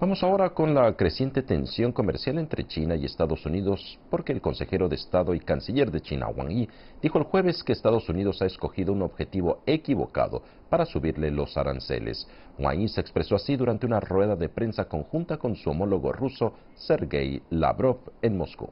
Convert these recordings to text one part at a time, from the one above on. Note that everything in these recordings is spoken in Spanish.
Vamos ahora con la creciente tensión comercial entre China y Estados Unidos, porque el consejero de Estado y canciller de China, Wang Yi, dijo el jueves que Estados Unidos ha escogido un objetivo equivocado para subirle los aranceles. Wang Yi se expresó así durante una rueda de prensa conjunta con su homólogo ruso, Sergei Lavrov, en Moscú.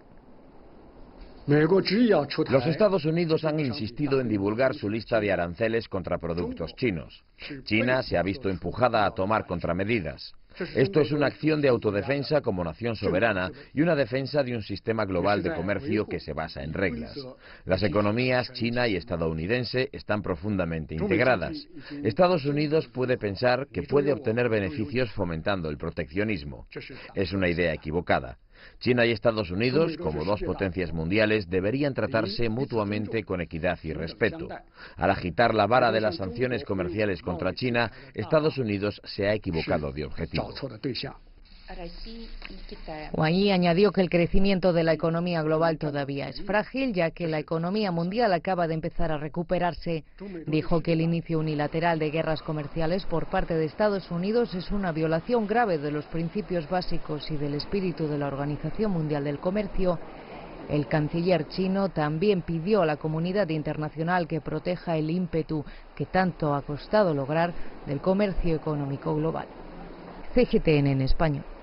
Los Estados Unidos han insistido en divulgar su lista de aranceles contra productos chinos. China se ha visto empujada a tomar contramedidas. Esto es una acción de autodefensa como nación soberana y una defensa de un sistema global de comercio que se basa en reglas. Las economías china y estadounidense están profundamente integradas. Estados Unidos puede pensar que puede obtener beneficios fomentando el proteccionismo. Es una idea equivocada. China y Estados Unidos, como dos potencias mundiales, deberían tratarse mutuamente con equidad y respeto. Al agitar la vara de las sanciones comerciales contra China, Estados Unidos se ha equivocado de objetivo. Wang Yi añadió que el crecimiento de la economía global todavía es frágil, ya que la economía mundial acaba de empezar a recuperarse. Dijo que el inicio unilateral de guerras comerciales por parte de Estados Unidos es una violación grave de los principios básicos y del espíritu de la Organización Mundial del Comercio. El canciller chino también pidió a la comunidad internacional que proteja el ímpetu que tanto ha costado lograr del comercio económico global. CGTN en español.